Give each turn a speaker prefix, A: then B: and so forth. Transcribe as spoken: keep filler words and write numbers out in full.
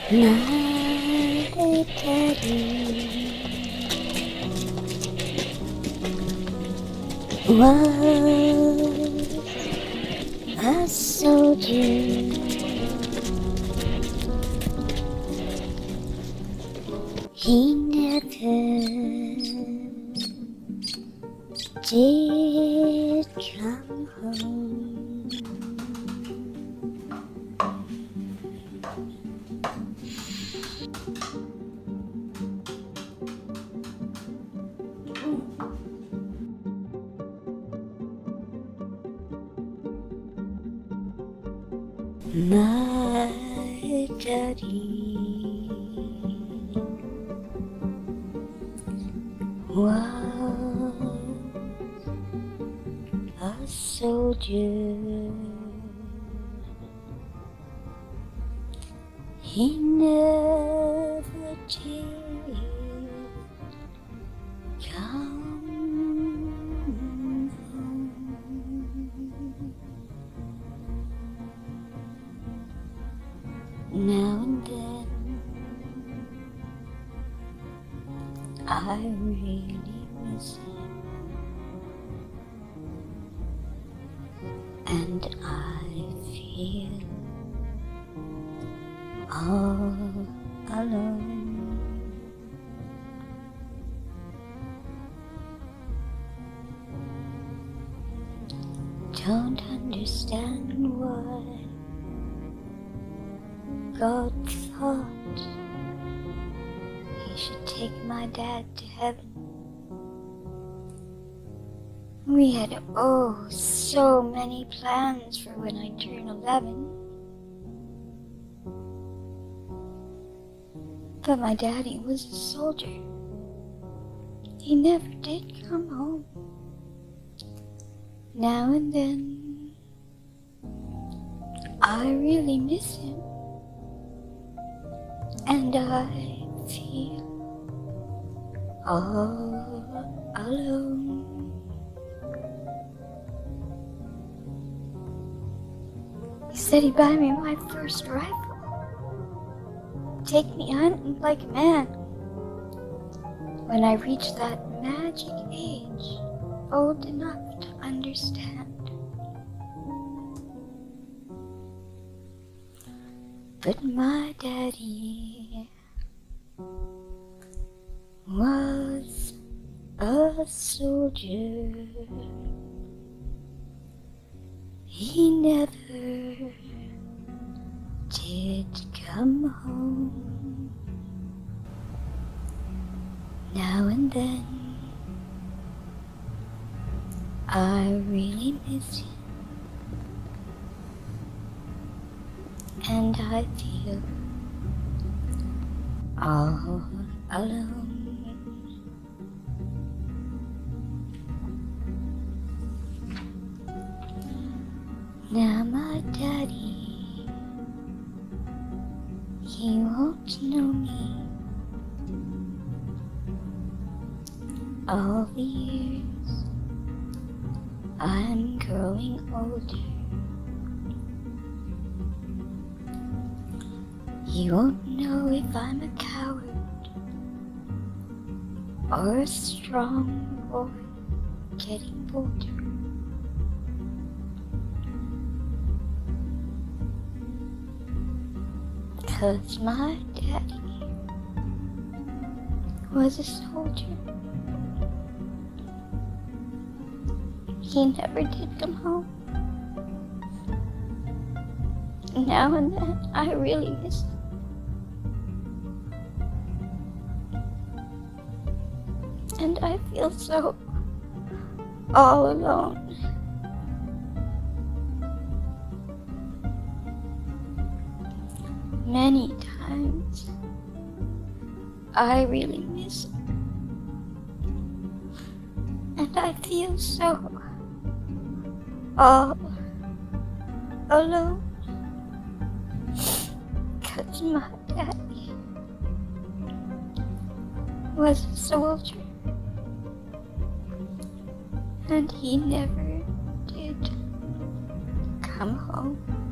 A: My daddy was a soldier. He never did come home. My daddy was a soldier. He never did come home. Now and then I really miss him, and I feel all alone. Don't understand why God thought He should take my dad to heaven. We had oh so many plans for when I turn eleven. But my daddy was a soldier. He never did come home. Now and then I really miss him, and I feel all alone. He said he'd buy me my first rifle, take me hunting like a man. When I reach that magic age, old enough to understand. But my daddy was a soldier. He never did come home. Now and then I really miss him, and I feel all alone. Now my daddy, he won't know me. All the years I'm growing older. He won't know if I'm a coward or a strong boy getting bolder. 'Cause my daddy was a soldier. He never did come home. Now and then I really miss him. And I feel so all alone. Many times I really miss him. And I feel so all alone. 'Cause my daddy was a soldier, and he never did come home.